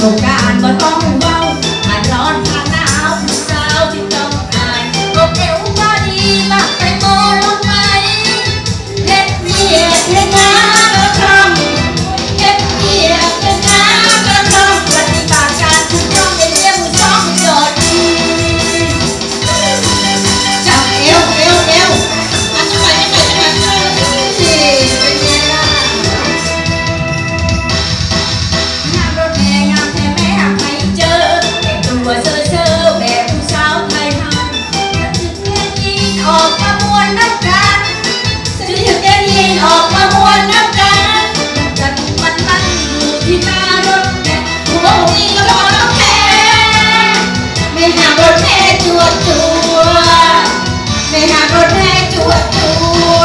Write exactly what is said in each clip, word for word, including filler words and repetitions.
งกรานต์ก็ต้องเว้าผ่านร้อนผ่านหนาวผู้สาวที่ต้องอายก็เอวก็ดีบักไปโมลงไหมเฮ็ดเมียเฮ็ดงานก็ทำเฮ็ดเมียเฮ็ดงานก็ทำปฏิบัติการทุกต้องได้เลี้ยงมือสองมือยอดจับเอวเอวเอวอันจะไปจะไปจะไปนี่เป็นไงล่ะงานรถแห่งานแท้แม่ใครเจอแต่งตัวเซ่อเซ่อแบบผู้สาวไทยทำจะถึงแค่ยินออกมามวนน้ำกันจะถึงแค่ยินออกมามวนน้ำกันจะมันมันอยู่ที่หน้ารถแห่หัวผมนี่ก็รอรถแห่ไม่หารถแห่จวดจัวไม่หารถแห่จวดจัว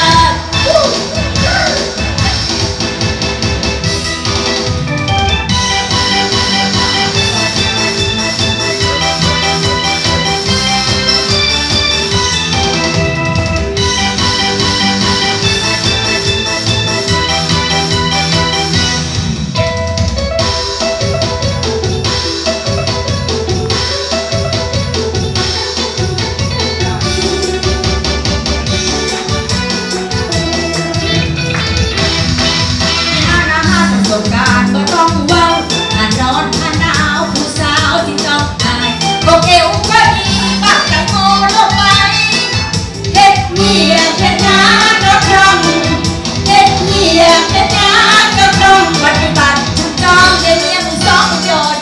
สงกรานต์ก็ต้องเว้าผ่านร้อนผ่านหนาวผู้สาวที่ต้องอายก็เอวก็ดีบักแต่โมลงไปเฮ็ดเมียเฮ็ดงานก็ทำเฮ็ดเมียเฮ็ดงานก็ทำปฏิบัติถูกต้องได้เลี้ยงมือสองมือยอด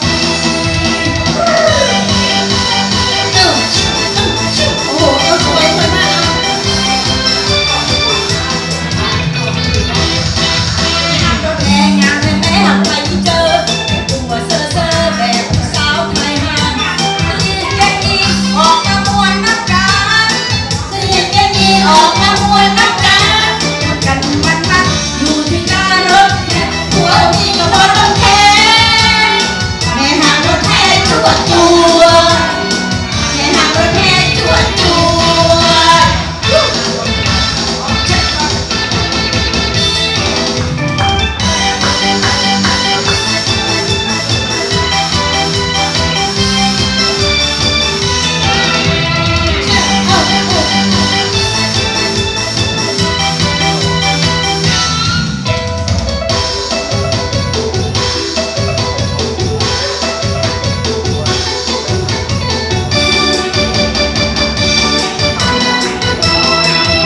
โอ้โหเอวสวยสวยมากออกมามวนน้ำกันกันมันมันอยู่ที่หน้ารถหัวนี่ก็บนรถแห่แม่หางรถแห่จวดจัวแม่หางรถแห่จวดจัว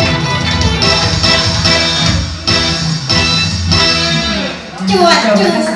จวดจัว